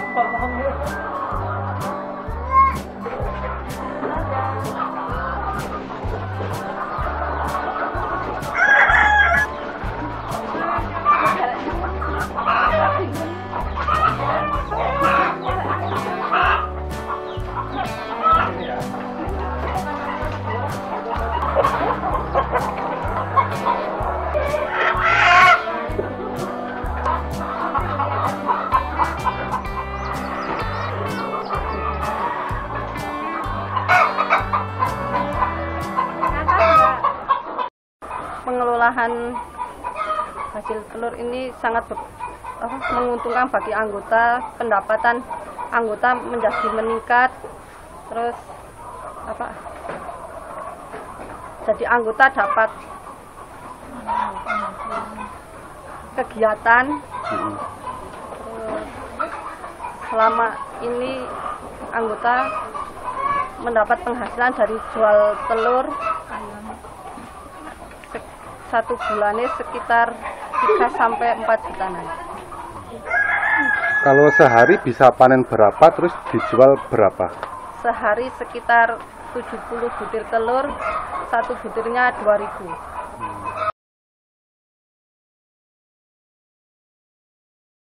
Pengelolaan hasil telur ini sangat menguntungkan bagi anggota, pendapatan anggota menjadi meningkat, terus jadi anggota dapat kegiatan. Terus selama ini anggota mendapat penghasilan dari jual telur. Satu bulannya sekitar 3–4 jutaan. Kalau sehari bisa panen berapa, terus dijual berapa? Sehari sekitar 70 butir telur, satu butirnya 2.000.